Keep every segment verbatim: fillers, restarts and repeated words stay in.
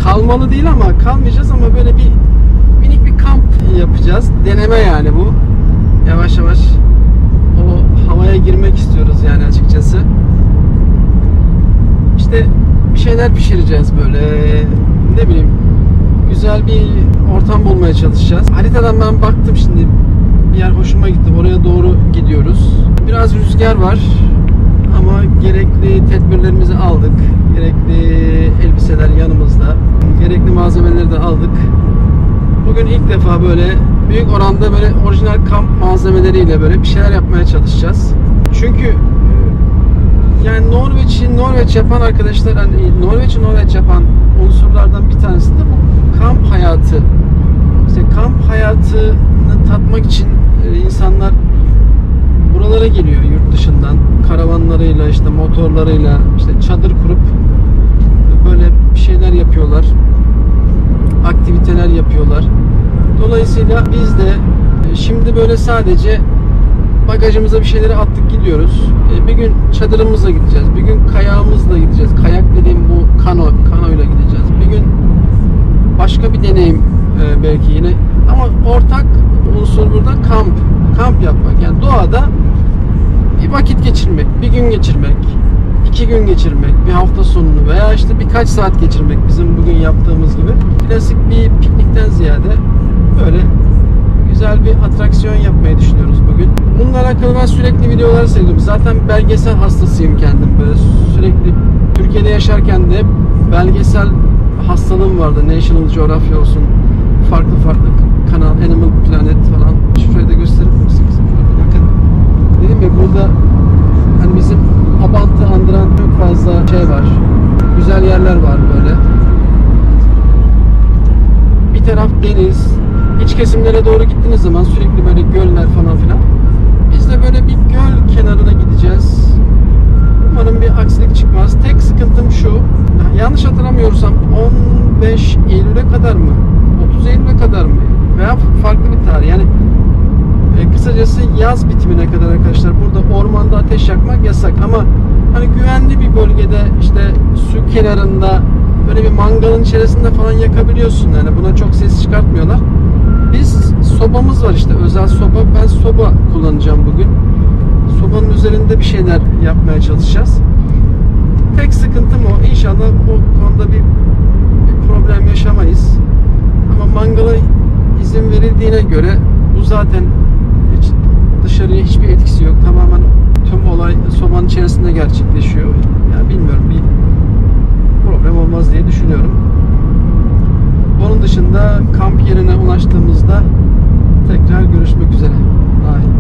kalmalı değil ama kalmayacağız ama böyle bir minik bir kamp yapacağız. Deneme yani bu. Yavaş yavaş o havaya girmek istiyoruz yani açıkçası. İşte bir şeyler pişireceğiz böyle, ne bileyim, güzel bir ortam bulmaya çalışacağız. Haritadan ben baktım şimdi, bir yer hoşuma gitti, oraya doğru gidiyoruz. Biraz rüzgar var ama gerekli tedbirlerimizi aldık. Gerekli elbiseler yanımızda, gerekli malzemeleri de aldık. Bugün ilk defa böyle büyük oranda böyle orijinal kamp malzemeleriyle böyle bir şeyler yapmaya çalışacağız. Çünkü yani Norveç'i Norveç yapan arkadaşlar, hani Norveç'i Norveç yapan unsurlardan bir tanesi de bu kamp hayatı. İşte kamp hayatını tatmak için insanlar buralara geliyor yurt dışından, karavanlarıyla, işte motorlarıyla, işte çadır kurup böyle bir şeyler yapıyorlar, aktiviteler yapıyorlar. Dolayısıyla biz de şimdi böyle sadece bagajımıza bir şeyleri attık gidiyoruz. Bir gün çadırımızla gideceğiz, bir gün kayağımızla gideceğiz. Kayak dediğim bu kano, kanoyla gideceğiz. Bir gün başka bir deneyim belki yine. Ama ortak unsur burada kamp, kamp yapmak. Yani doğada bir vakit geçirmek, bir gün geçirmek, iki gün geçirmek, bir hafta sonunu veya işte birkaç saat geçirmek, bizim bugün yaptığımız gibi. Klasik bir piknikten ziyade böyle güzel bir atraksiyon yapmayı düşünüyoruz bugün. Bununla alakalı ben sürekli videolar seyrediyorum. Zaten belgesel hastasıyım kendim. Böyle sürekli Türkiye'de yaşarken de belgesel hastalığım vardı. National Geographic olsun, farklı farklı kanal, Animal Planet falan. Şurayı da gösterir misiniz? Bakın. Dedim ya, burada hani bizim Abant'ı andıran çok fazla şey var. Güzel yerler var böyle. Bir taraf deniz. İç kesimlere doğru gittiğiniz zaman sürekli böyle göller falan filan. Biz de böyle bir göl kenarına gideceğiz. Umarım bir aksilik çıkmaz. Tek sıkıntım şu. Yanlış hatırlamıyorsam on beş Eylül'e kadar mı? otuz Eylül'e kadar mı? Veya farklı bir tarih. Yani e, kısacası yaz bitimine kadar arkadaşlar burada ormanda ateş yakmak yasak. Ama hani güvenli bir bölgede, işte su kenarında böyle bir mangalın içerisinde falan yakabiliyorsun. Yani buna çok ses çıkartmıyorlar. Biz sobamız var, işte özel soba. Ben soba kullanacağım bugün. Sobanın üzerinde bir şeyler yapmaya çalışacağız. Tek sıkıntım o. İnşallah o konuda bir, bir problem yaşamayız. Ama mangala izin verildiğine göre bu zaten hiç dışarıya hiçbir etkisi yok. Tamamen tüm olay sobanın içerisinde gerçekleşiyor. Yani bilmiyorum, bir problem olmaz diye düşünüyorum. Onun dışında kamp yerine ulaştığımızda tekrar görüşmek üzere. Bye.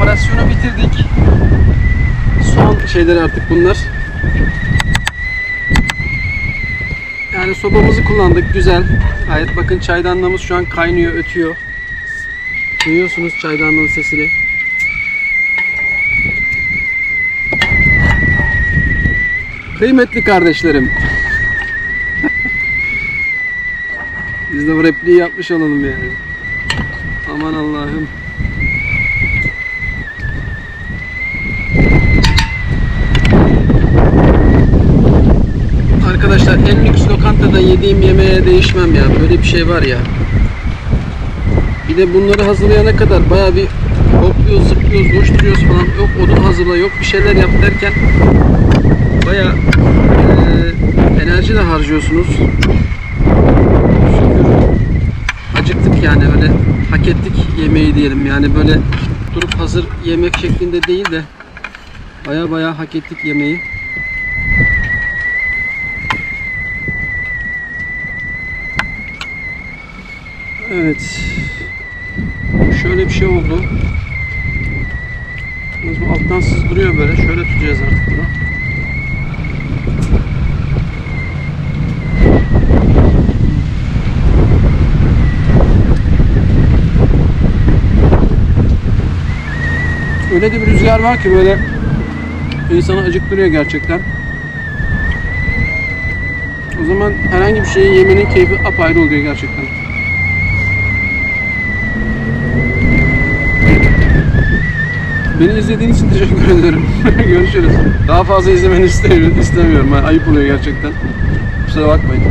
Operasyonu bitirdik. Son şeyler artık bunlar. Yani sobamızı kullandık. Güzel. Gayet bakın çaydanlığımız şu an kaynıyor, ötüyor. Duyuyorsunuz çaydanlığın sesini. Kıymetli kardeşlerim. Biz de bu repliği yapmış olalım yani. Aman Allah'ım. Arkadaşlar en lüks lokantada yediğim yemeğe değişmem ya. Böyle bir şey var ya. Bir de bunları hazırlayana kadar baya bir hopluyoruz, zıplıyoruz, koşturuyoruz falan. Yok odun hazırla, yok bir şeyler yap derken baya e, enerji de harcıyorsunuz. Şükür acıktık yani, öyle hak ettik yemeği diyelim. Yani böyle durup hazır yemek şeklinde değil de baya baya hak ettik yemeği. Evet. Şöyle bir şey oldu. Bu alttan sızdırıyor böyle. Şöyle tutacağız artık bunu. Öyle de bir rüzgar var ki böyle insanı acıktırıyor gerçekten. O zaman herhangi bir şeyi yemenin keyfi apayrı oluyor gerçekten. Beni izlediğiniz için teşekkür ederim. Görüşürüz. Daha fazla izlemeni istemiyorum. Yani ayıp oluyor gerçekten. Kusura bakmayın.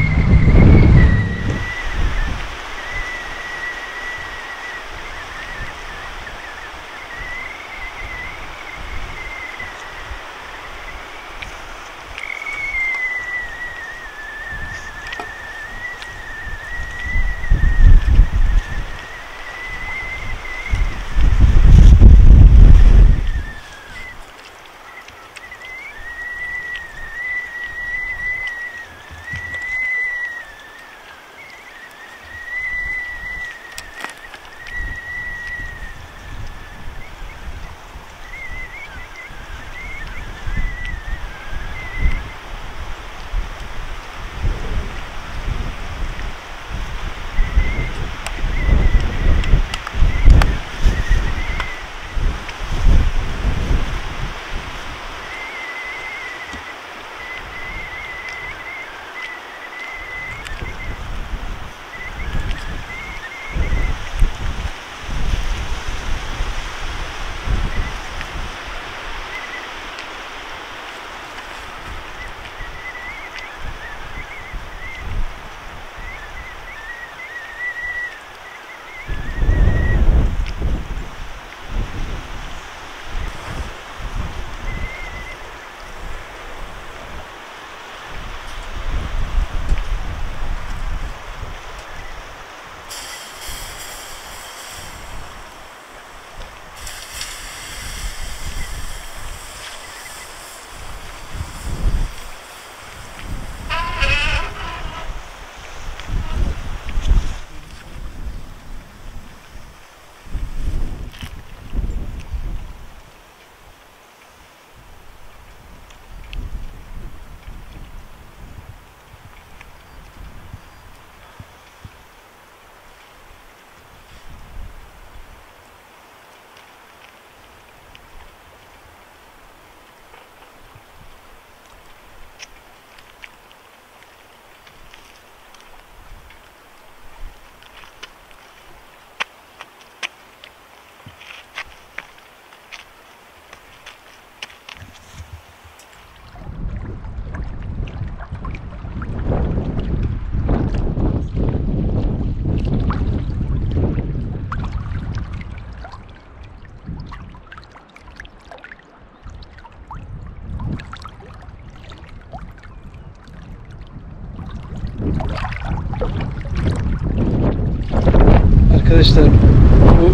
Arkadaşlar bu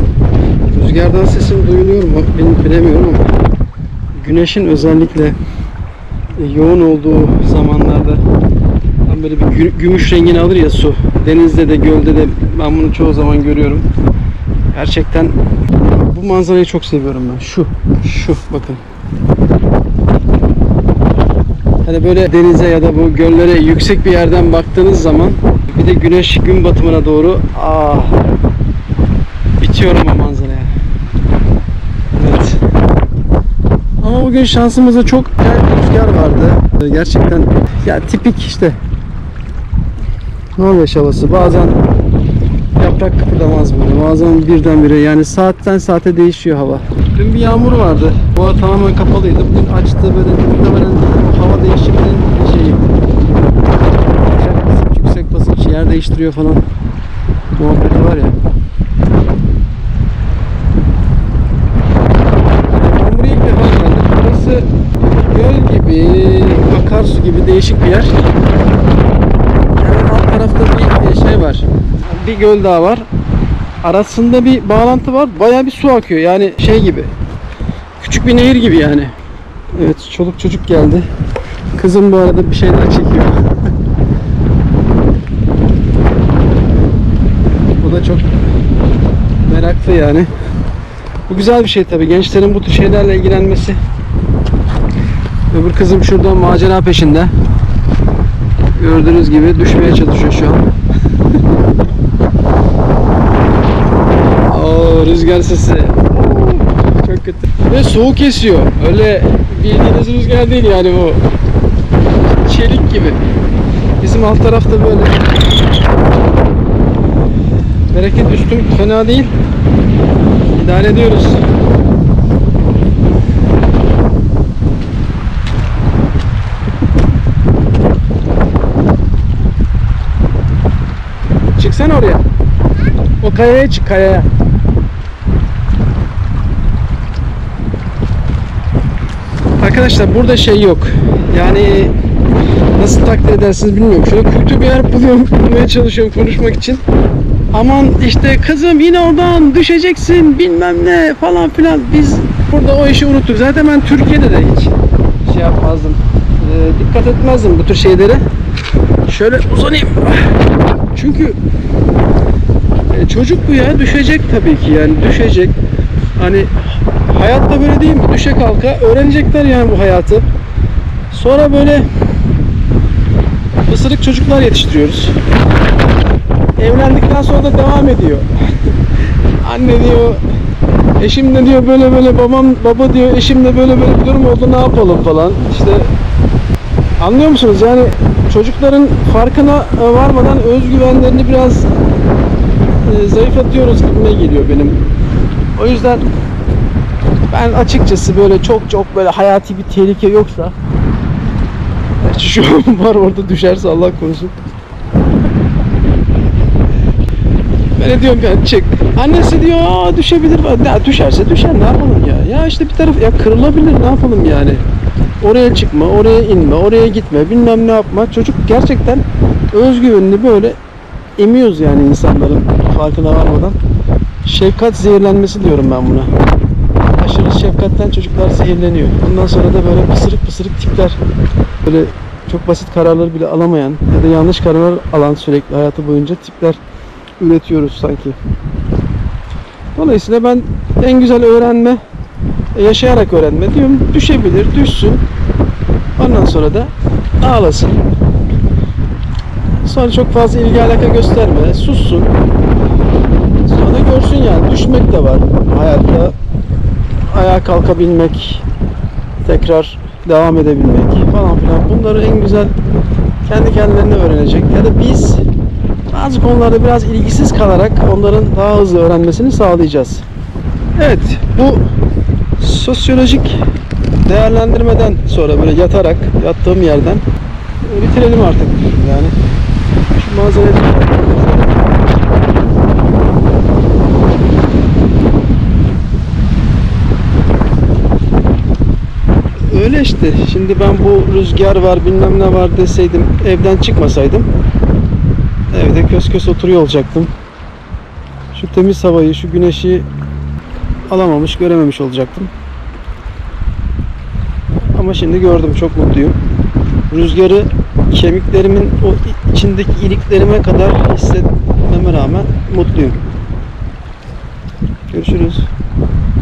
rüzgardan sesim duyuluyor mu bilemiyorum ama güneşin özellikle yoğun olduğu zamanlarda tam böyle bir gümüş rengini alır ya su. Denizde de gölde de ben bunu çoğu zaman görüyorum. Gerçekten bu Bu manzarayı çok seviyorum ben. Şu, şu bakın. Hani böyle denize ya da bu göllere yüksek bir yerden baktığınız zaman bir de güneş gün batımına doğru ah bitiyorum o manzaraya. Evet. Ama bugün şansımızda çok güzel bir rüzgar vardı. Gerçekten ya tipik işte Norveç havası. Bazen yaprak kıpırdamaz böyle. Bazen birdenbire yani saatten saate değişiyor hava. Dün bir yağmur vardı. Bu hava tamamen kapalıydı. Bugün açtı böyle muhtemelen hava değişiminin şeyi. Yüksek basınç yer değiştiriyor falan. Muhabbeti var ya. Ben buraya ilk defa geldim. Burası göl gibi, akarsu gibi değişik bir yer. Yani alt tarafta bir şey var. Bir göl daha var. Arasında bir bağlantı var. Bayağı bir su akıyor. Yani şey gibi. Küçük bir nehir gibi yani. Evet, çoluk çocuk geldi. Kızım bu arada bir şeyler çekiyor. O da çok meraklı yani. Bu güzel bir şey tabii. Gençlerin bu tür şeylerle ilgilenmesi. Öbür kızım şurada macera peşinde. Gördüğünüz gibi düşmeye çalışıyor şu an. Oo, rüzgar sesi. Çok kötü. Ve soğuk esiyor. Öyle bildiğiniz rüzgar değil yani bu. Çelik gibi. Bizim alt tarafta böyle. Bereket üstüm fena değil. İdare ediyoruz. Çıksana oraya. O kayaya çık, kayaya. Arkadaşlar burada şey yok. Yani nasıl takdir edersiniz bilmiyorum. Şöyle kötü bir yer buluyorum, bulmaya çalışıyorum konuşmak için. Aman işte kızım in oradan düşeceksin bilmem ne falan filan. Biz burada o işi unuttuk. Zaten ben Türkiye'de de hiç şey yapmazdım. Ee, dikkat etmezdim bu tür şeylere. Şöyle uzanayım. Çünkü e, çocuk bu ya, düşecek tabii ki yani düşecek. Hani hayatta böyle değil mi? Düşe kalka öğrenecekler yani bu hayatı. Sonra böyle pısırık çocuklar yetiştiriyoruz. Evlendikten sonra da devam ediyor. Anne diyor, eşim de diyor böyle böyle, babam baba diyor, eşim de böyle böyle bir durum oldu, ne yapalım falan. İşte anlıyor musunuz? Yani çocukların farkına varmadan özgüvenlerini biraz e, zayıflatıyoruz gibime geliyor benim. O yüzden ben açıkçası böyle çok çok böyle hayati bir tehlike yoksa, şu var orada düşerse Allah korusun. Ben de diyorum yani çık. Annesi diyor aa düşebilir. Ya düşerse düşer, ne yapalım ya. Ya işte bir taraf ya kırılabilir, ne yapalım yani. Oraya çıkma, oraya inme, oraya gitme, bilmem ne yapma. Çocuk gerçekten özgüvenini böyle emiyoruz yani insanların farkına varmadan. Şefkat zehirlenmesi diyorum ben buna. Aşırı şefkatten çocuklar zehirleniyor. Ondan sonra da böyle pısırık pısırık tipler. Böyle çok basit kararları bile alamayan ya da yanlış kararlar alan sürekli hayatı boyunca tipler üretiyoruz sanki. Dolayısıyla ben en güzel öğrenme yaşayarak öğrenme diyorum. Düşebilir, düşsün. Ondan sonra da ağlasın. Sonra çok fazla ilgi alaka gösterme, sussun. Sonra görsün yani. Düşmek de var hayatta. Ayağa kalkabilmek, tekrar devam edebilmek falan filan. Bunları en güzel kendi kendilerine öğrenecek. Ya da biz bazı konularda biraz ilgisiz kalarak onların daha hızlı öğrenmesini sağlayacağız. Evet, bu sosyolojik değerlendirmeden sonra böyle yatarak, yattığım yerden bitirelim artık yani. Şu manzarayı öyle işte. Şimdi ben bu rüzgar var bilmem ne var deseydim, evden çıkmasaydım evde kös kös oturuyor olacaktım. Şu temiz havayı, şu güneşi alamamış, görememiş olacaktım. Ama şimdi gördüm, çok mutluyum. Rüzgarı kemiklerimin o içindeki iliklerime kadar hissetmeme rağmen mutluyum. Görüşürüz.